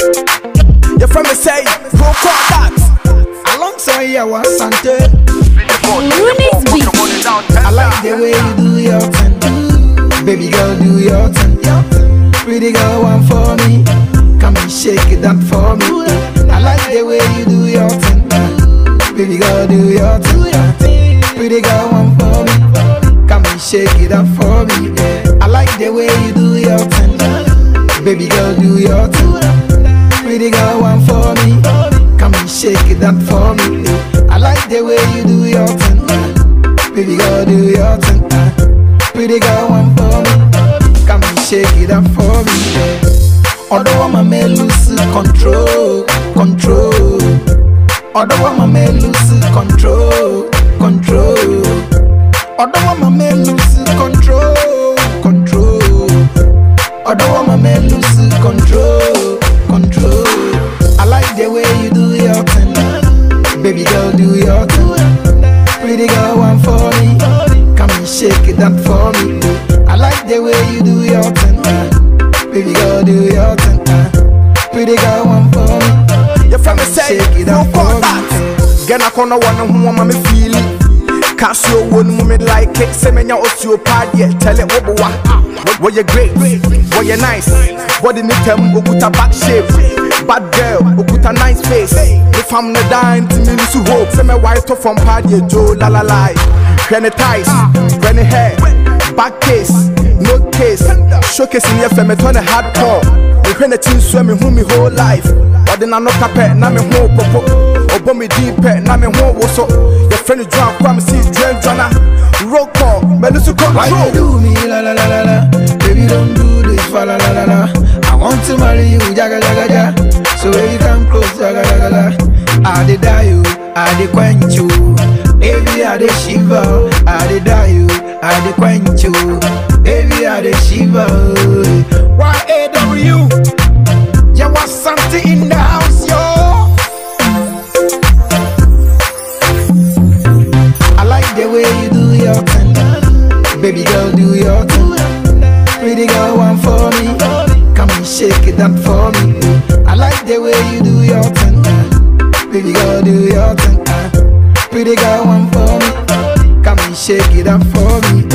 Your friend me say, go call that. Alongside your Sante. Rooney's beat. I like the way you do your thing. Baby girl, do your thing. Pretty girl, one for me. Come and shake it up for me. I like the way you do your thing. Baby girl, do your thing. Pretty girl, one for me. Come and shake it up for me. I like the way you do your thing. Baby girl, do your thing. Pretty girl, one for me. Come and shake it up for me. I like the way you do your thing. Baby girl, do your thing. Pretty girl, one for me. Come and shake it up for me. Although I'm a lose control. Although I'm a lose control. Although I'm a lose control. Although I'm a lose control. I like the way you do your thing. Baby girl, do your thing. Pretty girl, one for me. Come and shake it up for me. I like the way you do your thing. Baby girl, do your thing. Pretty girl, one for me. Your friend me say, shake it go up call for that. me. Get a corner one who want me feel it. Can't see you one moment like it. Say me ya osteopad, yeah. Tell it what what you great, what you nice. Body need them, okuta back shape. Bad girl, okuta nice face. If I'm not dying, to me to hope. Say me white off from pad, yeah, Joe, la la la. Granny ties, granny hair, back case, no case. Showcasing your family, turn a hardcore. The granny team swimming who me whole life. But then I no carpet, na me whole popo. Obo me deep pet, na me whole woso. Your friend is drunk, come see drink drana. Roll call, me lose control. Why you do me la la la la la? Baby, don't do this for la la la la. I want to marry you, jaga jaga jaga. So when you come close, jaga jaga jaga. I did die you, I did quench you. Baby, I did shiver. I did die you, I did quench you. Baby, I did shiver. YAW, there was something in the house, yo. I like the way you do your thing. Baby girl, do your thing. Pretty girl, one for me. Come and shake it up for me. I like the way you do your thing. Baby girl, do your thing. Pretty girl, one for me. Come and shake it up for me.